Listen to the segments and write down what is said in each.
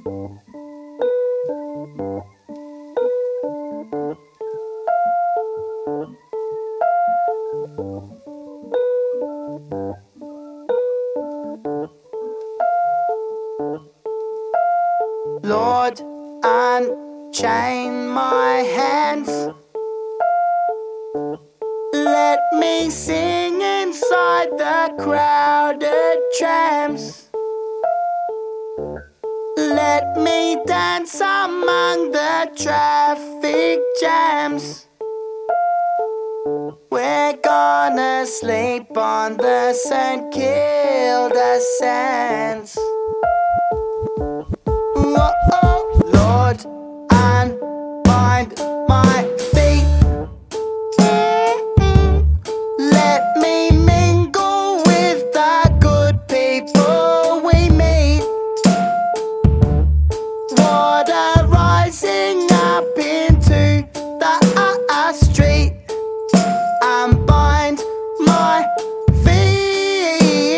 Lord, unchain my hands. Let me sing inside the crowded trams. Let me dance among the traffic jams. We're gonna sleep on the St Kilda sands. Oh, Lord, unbind my feet. Let me mingle with the good people we meet. Water rising up into the street. Unbind my feet.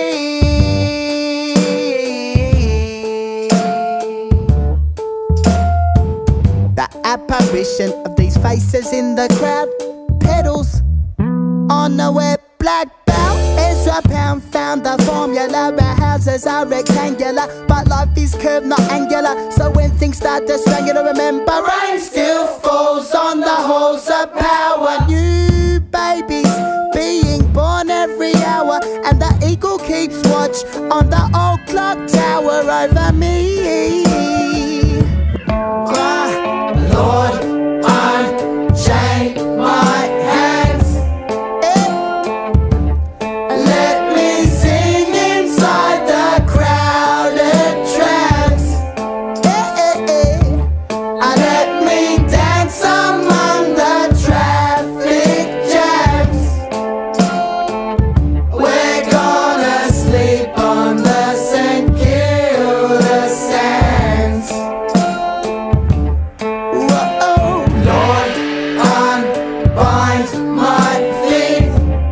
The apparition of these faces in the crowd. Petals on the wet black bough. Ezra Pound found the formula. Our houses are rectangular, but life is curved, not angular. So when things start to strangular, remember rain still falls on the halls of power. New babies being born every hour, and the eagle keeps watch on the old clock tower over me. Lord, unchain my hands. Let me sing inside the crowded trams. Let me dance among the traffic jams. We're gonna sleep on the St Kilda sands. Whoa, Lord, unbind my feet.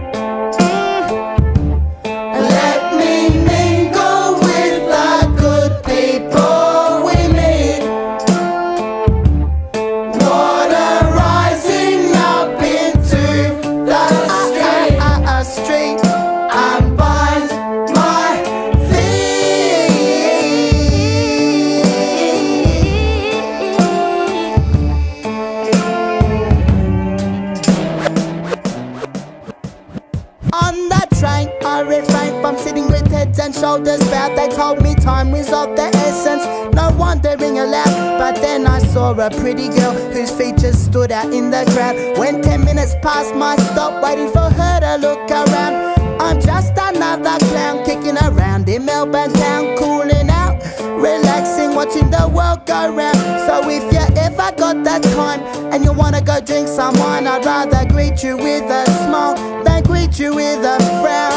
Let me mingle with the good people we meet. Water rising up into the street. Unbind my feet. On the train, I refrained from sitting with heads and shoulders bowed. They told me time was of the essence, no wandering aloud. But then I saw a pretty girl whose features stood out in the crowd. When 10 minutes passed my stop, waiting for her to look around. I'm just another clown kicking around in Melbourne town, cooling out, relaxing, watching the world go round. So if you ever got that time and you wanna go drink some wine, I'd rather greet you with a smile than greet you with a frown.